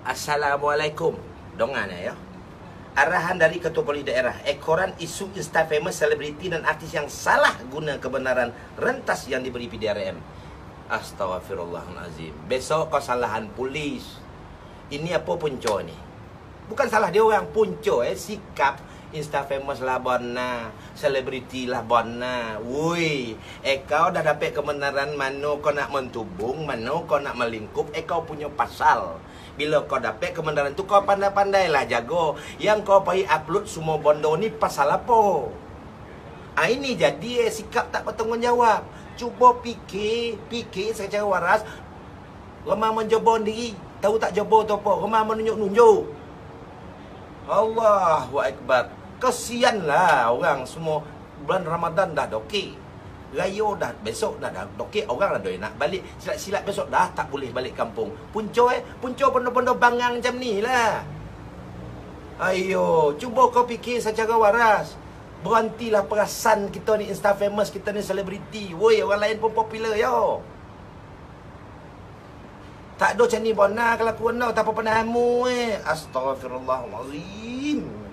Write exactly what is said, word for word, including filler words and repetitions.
Assalamualaikum. Dongan ya. Arahan dari Ketua Polis Daerah, ekoran isu Insta famous selebriti dan artis yang salah guna kebenaran rentas yang diberi P D R M. Astaghfirullahalazim. Besok kesalahan polis. Ini apa punca ni? Bukan salah dia orang, punca eh sikap Insta famous lah bona, selebriti lah bona. Woi, eh kau dah dapat kebenaran mana kau nak mentubung, mana kau nak melingkup, eh kau punya pasal. Bila kau dapat kebenaran tu kau pandai-pandailah jaga. Yang kau pergi upload semua bondo ni pasal apa? Ah ini jadi eh, sikap tak bertanggungjawab. Cuba fikir, fikir secara waras. Remah menjebon diri, tahu tak jebon tu apa? Remah menunjuk-nunjuk. Allahu Akbar. Kesianlah orang semua bulan Ramadan dah dokey. Raya dah besok dah dah dokey, orang dah doi nak balik. Silat-silat besok dah tak boleh balik kampung. Punca eh, punca benda-benda bangang macam ni lah. Ayo, cuba kau fikir secara waras. Berhentilah perasan kita ni Insta famous, kita ni selebriti. Woi, orang lain pun popular yo. Tak ada macam ni bona kelakuan kau, tak apa pernah hamu eh. Astaghfirullahalazim.